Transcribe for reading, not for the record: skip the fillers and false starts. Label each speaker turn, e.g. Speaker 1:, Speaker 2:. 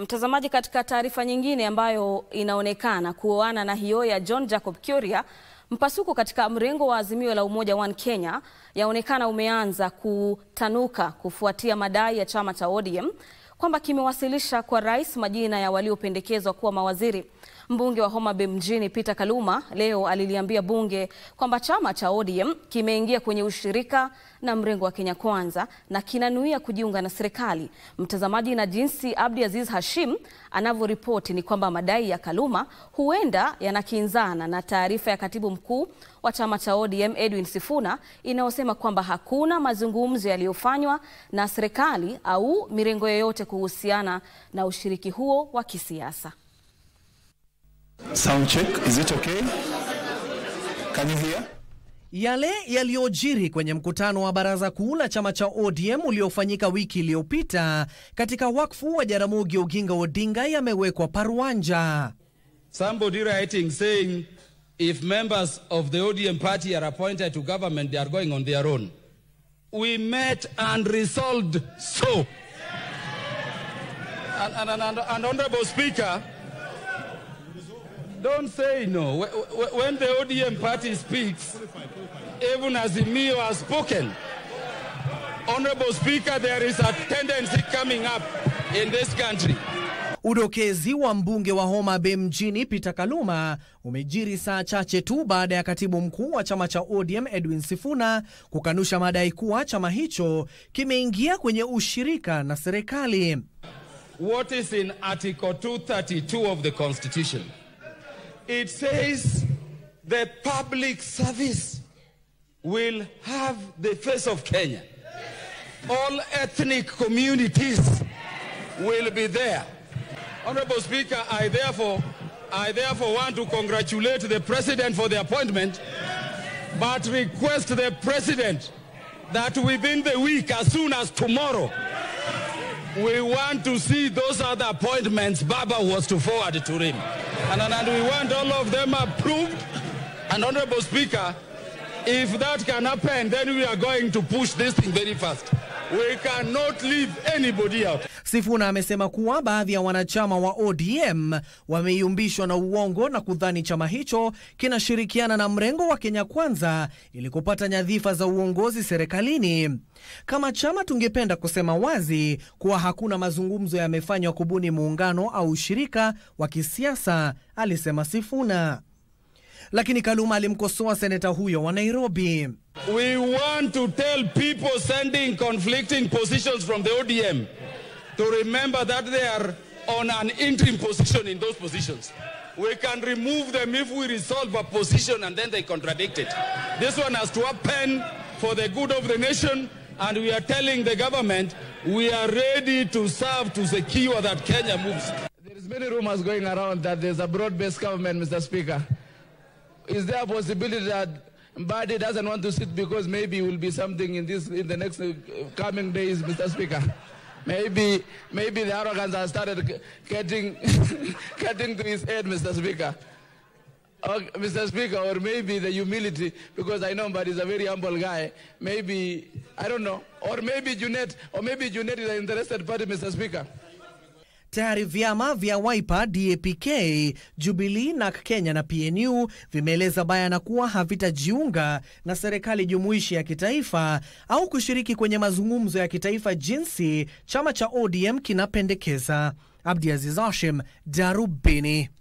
Speaker 1: Mtazamaji, katika taarifa nyingine ambayo inaonekana kuoana na hiyo ya John Jacob Kuria, mpasuko katika mrengo wa Azimio la Umoja One Kenya yaonekana umeanza kutanuka kufuatia madai ya chama cha ODM kwamba kimewasilisha kwa rais majina ya waliopendekezwa kuwa mawaziri. Mbunge wa Homa Bay mjini Peter Kaluma leo aliliambia bunge kwamba chama cha ODM kimeingia kwenye ushirika na mrengo wa Kenya Kwanza na kinanuia kujiunga na serikali. Mtazamaji, na jinsi Abdiaziz Hashim anavyoripoti ni kwamba madai ya Kaluma huenda yanakinzana na taarifa ya katibu mkuu wa chama cha ODM Edwin Sifuna inayosema kwamba hakuna mazungumzo yaliyofanywa na serikali au mirengo yoyote kuhusiana na ushiriki huo wa kisiasa.
Speaker 2: Sound check. Is it okay? Can you hear?
Speaker 3: Yale yaliyojiri kwenye mkutano wa baraza kuu la chama cha ODM uliofanyika wiki iliyopita katika wakfu wa Jaramogi Oginga Odinga yamewekwa paruanja.
Speaker 4: Somebody writing saying if members of the ODM party are appointed to government, they are going on their own. We met and resolved so. And Honorable Speaker, don't say no. When the ODM party speaks, even Azimio has spoken. Honorable Speaker, there is a tendency coming up in this country.
Speaker 3: Udokezi wa mbunge wa Homa Bay mjini Peter Kaluma umejiri saa chache tu baada ya katibu mkuu wa chama cha ODM Edwin Sifuna kukanusha madai kuwa chama hicho kimeingia kwenye ushirika na serikali.
Speaker 4: What is in Article 232 of the Constitution? It says the public service will have the face of Kenya. All ethnic communities will be there. Honorable Speaker, I therefore want to congratulate the President for the appointment, but request the President that within the week, as soon as tomorrow, we want to see those other appointments Baba was to forward to him. And we want all of them approved. And Honorable Speaker, if that can happen, then we are going to push this thing very fast. We cannot leave anybody out.
Speaker 3: Sifuna amesema kuwa baadhi ya wanachama wa ODM wameyumbishwa na uongo na kudhani chama hicho kinashirikiana na mrengo wa Kenya Kwanza ili kupata nyadhifa za uongozi serikalini. Kama chama tungependa kusema wazi kuwa hakuna mazungumzo yamefanywa kubuni muungano au ushirika wa kisiasa, alisema Sifuna. Lakini Kaluma alimkosoa seneta huyo wa Nairobi.
Speaker 4: We want to tell people sending conflicting positions from the ODM to remember that they are on an interim position in those positions. We can remove them if we resolve a position and then they contradict it. This one has to happen for the good of the nation, and we are telling the government we are ready to serve to secure that Kenya moves.
Speaker 5: There is many rumors going around that there's a broad-based government, Mr. Speaker. Is there a possibility that Mbadi doesn't want to sit because maybe it will be something in the next coming days, Mr. Speaker? Maybe the arrogance has started getting to his head, Mr. Speaker. Mr. Speaker, or maybe the humility, because I know Mbadi is a very humble guy. Maybe, I don't know, or maybe Junet is an interested party, Mr. Speaker.
Speaker 3: Tayari vyama vya Wiper, DAP-K, Jubilee na Kenya na PNU vimeeleza bayana kuwa havitajiunga na serikali jumuishi ya kitaifa au kushiriki kwenye mazungumzo ya kitaifa jinsi chama cha ODM kinapendekeza. Abdiaziz Hashim, Darubini.